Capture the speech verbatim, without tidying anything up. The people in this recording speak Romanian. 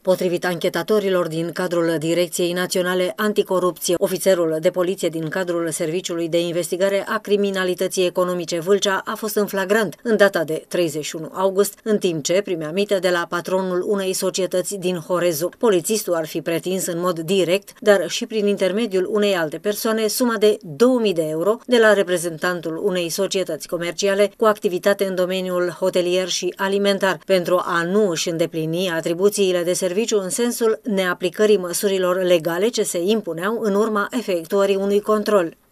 Potrivit anchetatorilor din cadrul Direcției Naționale Anticorupție, ofițerul de poliție din cadrul Serviciului de Investigare a Criminalității Economice Vâlcea a fost în flagrant în data de treizeci și unu august, în timp ce primea mită de la patronul unei societăți din Horezu. Polițistul ar fi pretins în mod direct, dar și prin intermediul unei alte persoane, suma de două mii de euro de la reprezentantul unei societăți comerciale cu activitate în domeniul hotelier și alimentar, pentru a nu își îndeplini atribuțiile de serviciu în sensul neaplicării măsurilor legale ce se impuneau în urma efectuării unui control.